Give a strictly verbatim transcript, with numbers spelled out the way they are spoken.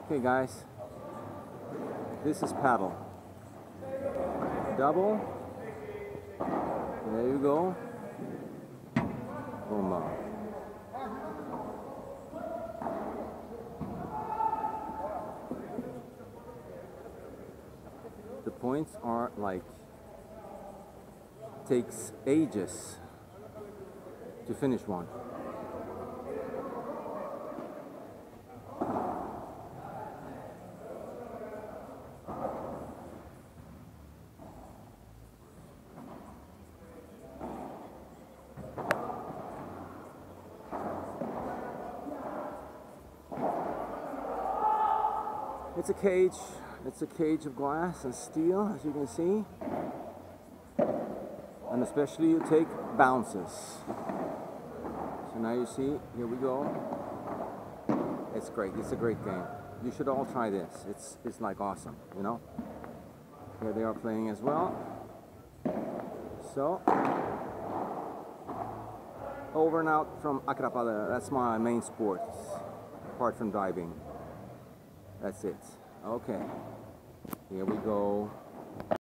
Okay guys, this is paddle. Double. There you go. Boom. The points are like, takes ages to finish one. It's a cage, it's a cage of glass and steel, as you can see. And especially you take bounces. So now you see, here we go. It's great, it's a great game. You should all try this. It's, it's like awesome, you know? Here they are playing as well. So, over and out from Padel. That's my main sport, apart from diving. That's it. Okay. Here we go.